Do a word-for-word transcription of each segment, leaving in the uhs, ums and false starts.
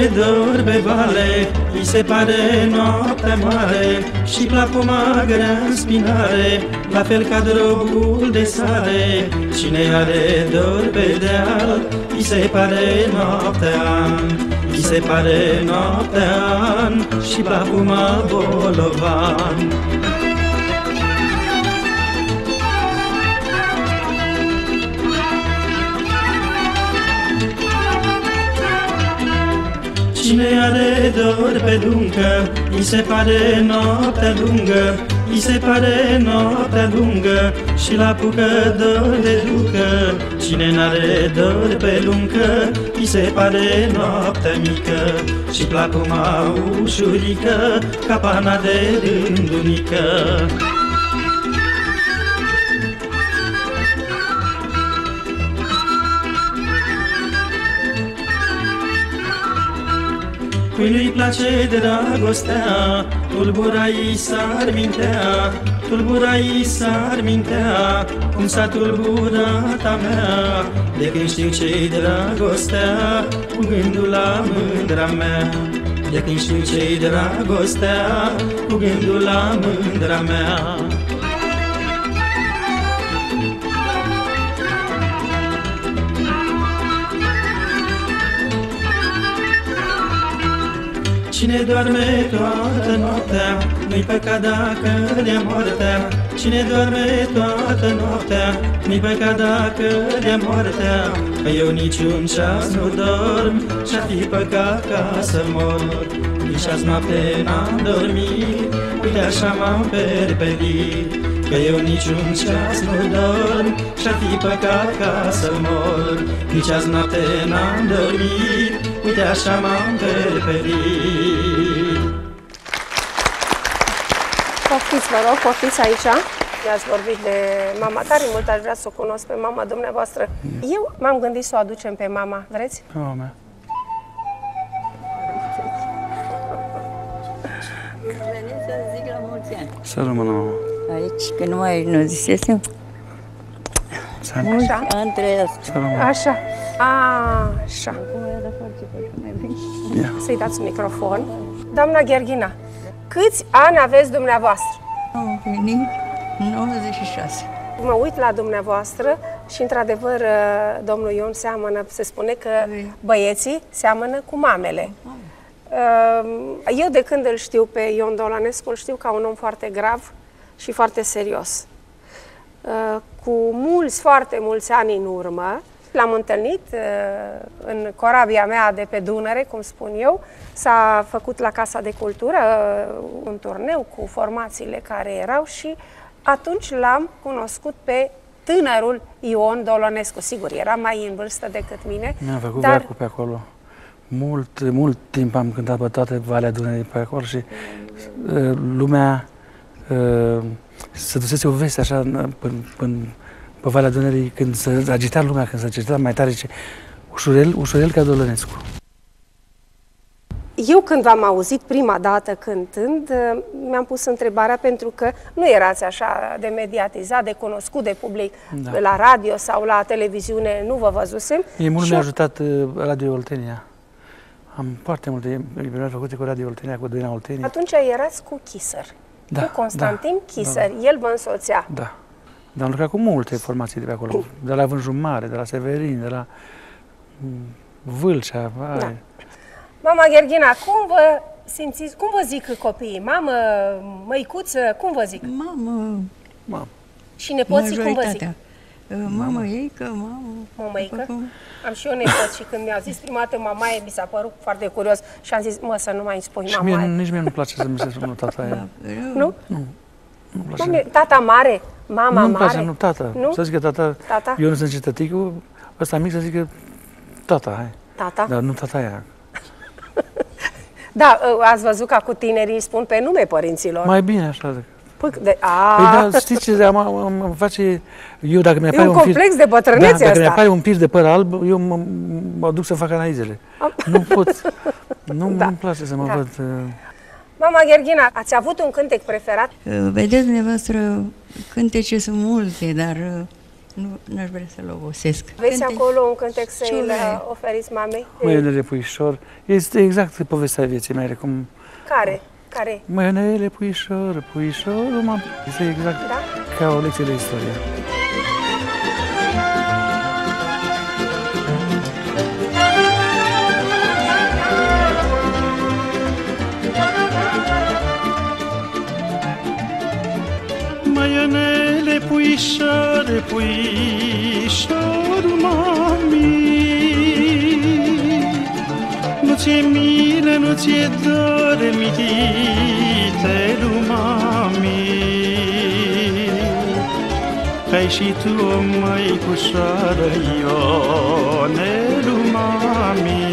dor pe vale, îi se pare noaptea mare și plapuma grea în spinare, la fel ca drogul de sare. Cine are dor pe deal, îi se pare noaptea, îi se pare noaptea și plapuma bolovan. Cine are dor pe luncă, îi se pare noaptea lungă, îi se pare noaptea lungă și la pucă dor de ducă. Cine n-are dor pe luncă, îi se pare noaptea mică și plapuma ușurică, ca pana de rândunică. Cui nu-i place dragostea, tulbura-i s-ar mintea, tulbura-i s-ar mintea, cum s-a tulburat a mea, de când știu ce-i dragostea, cu gândul la mândra mea. De când știu ce-i dragostea, cu gândul la mândra mea. Cine doarme toată noaptea, nu-i păcat dacă le-a moartea. Cine doarme toată noaptea, nu-i păcat dacă le-a moartea. Că eu niciun ceas nu dorm și-ar fi păcat ca să mor. Nici azi noapte n-am dormit, uite așa m-am perpelit. Că eu niciun ceas nu dorm și-ar fi păcat ca să mor. Nici azi noapte n-am dormit, uite așa m-am perpelit. Poftiți, vă rog, poftiți aici. I-ați vorbit de mama tare mult, aș vrea să o cunosc pe mama dumneavoastră. Eu m-am gândit să o aducem pe mama, vreți? Pe mama mea. Veni să zic la mulți ani. Să rămână, mama. Aici, că nu mai nu zisesem. Mulți ani trăiesc. Să rămână. Așa. A, așa. Să-i dați microfon. Doamna Gherghina, câți ani aveți dumneavoastră? Am venit nouăzeci și șase. Mă uit la dumneavoastră și, într-adevăr, domnul Ion seamănă, se spune că băieții seamănă cu mamele. Eu, de când îl știu pe Ion Dolanescu, îl știu ca un om foarte grav și foarte serios. Cu mulți, foarte mulți ani în urmă, l-am întâlnit în corabia mea de pe Dunăre, cum spun eu. S-a făcut la Casa de Cultură un turneu cu formațiile care erau și atunci l-am cunoscut pe tânărul Ion Dolonescu. Sigur, era mai în vârstă decât mine. Mi-am făcut dar... veacul pe acolo. Mult, mult timp am cântat pe toată Valea Dunării pe acolo și uh, lumea uh, se dusese o veste așa până, până pe Valea Dunării, când se agita lumea, când se agita mai tare, zice, ușurel, ușurel ca Dolonescu. Eu, când v-am auzit prima dată cântând, mi-am pus întrebarea, pentru că nu erați așa de mediatizat, de cunoscut de public, da, la radio sau la televiziune, nu vă văzusem. E mult mi-a ajutat uh, Radio Oltenia. Am foarte multe eveniment făcute cu Radio Oltenia, cu Doina Oltenia. Atunci erați cu Chiser, da, cu Constantin da, Chiser, da, el vă însoțea. Da, dar am lucrat cu multe formații de pe acolo, de la Vânjul Mare, de la Severin, de la Vâlcea. Da. Mama Gherghina, cum vă simțiți, cum vă zic copiii? Mamă, măicuță, cum vă zic? Mamă. Mamă. Și nepoții cum vă zic? Mamă, eică, mamă. Mămăică? Am și eu nepoți și când mi-au zis prima dată mamaie, mi s-a părut foarte curios și am zis, mă, să nu mai îmi spui și mamaie. Mie, nici mie nu-mi place să mi se spună tata aia. Nu? Nu. Nu place. Mame, tata mare, mama nu mare. Place, nu, tata. Nu? Să zică tata, tata? Eu nu sunt tăticul, ăsta mic să zică tata, hai. Tata? Dar nu tata aia. Da, ați văzut că cu tinerii spun pe nume părinților. Mai bine așa. Păi, de, a... păi da, știți ce am, am, am face... Eu dacă mi apare un un complex fir, de bătrânețe da, dacă asta. mi apare un pir de păr alb, eu mă, mă duc să fac analizele. Nu pot. Nu da. îmi place să mă da. văd... Uh... Mama Gherghina, ați avut un cântec preferat? Vedeți, dumneavoastră, cântece sunt multe, dar nu n-aș vrea să-l obosesc. Aveți Cântec acolo un cântec să îl ciule. oferiți mamei? Măiunele puișor, este exact povestea vieții mele, cum... Care? Care? Măiunele puișor, puișorul m-am... Este exact Da? ca o lecție de istorie. Măiunele puișor, puișorul mami, nu ți-e milă, nu ți-e dor, mititelu mami, că-ai și tu o măicușoară, Ionelu mami,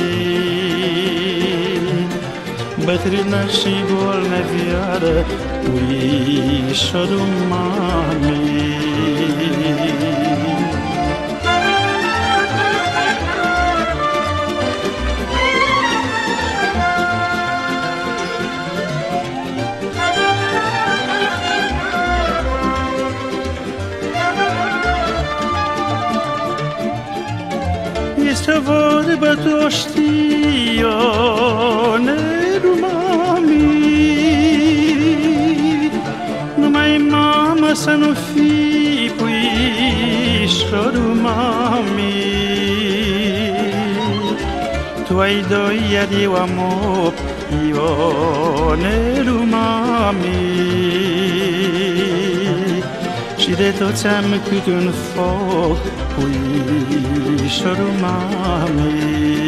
bătrână și bolnăvioară, puișorul mami. Este o vorbă, tu o știi, Ionelu mami, numai mamă să nu fii puișorul mami. Tu ai doi, iar eu am opt, Ionelu mami, și de toți am cât un foc, puișorul mami.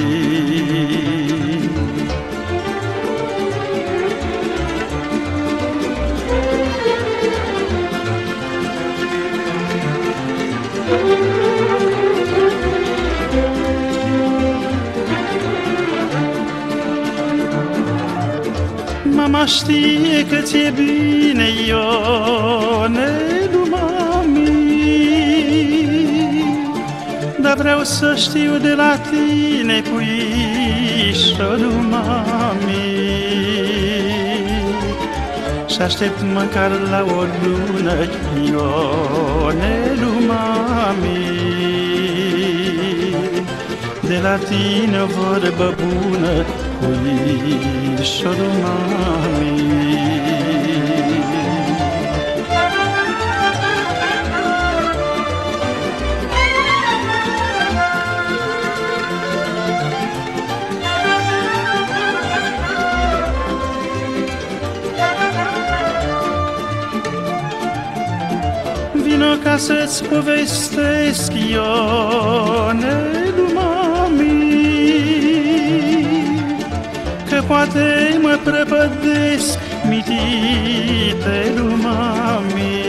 Mama știe că ți-e bine, Ionelu mami, dar vreau să știu de la tine, puișorul mami, și aștept măcar la o lună, Ionelu mami, de la tine o vorbă bună, puișorul mami. Vino ca să-ți povestesc, Ionelu mami, că poate mă prăpădesc, mititelu mami,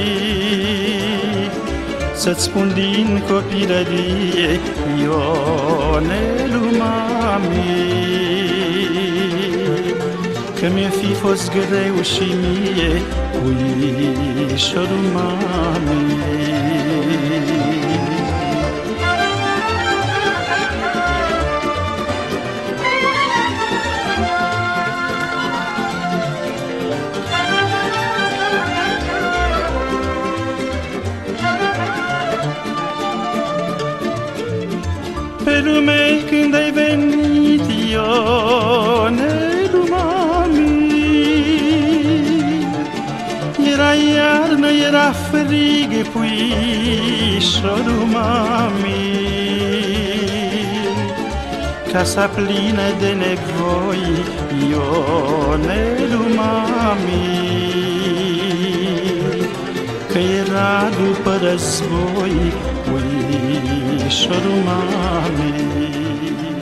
să-ți spun din copilărie, Ionelu mami, că mi-a fi fost greu și mie, puișorul mami. Pe lume când ai venit, Ionelu mami, era iarnă, era frig, puișorul mami, casa plină de nevoi, Ionelu mami, că era după război, puișorul mami.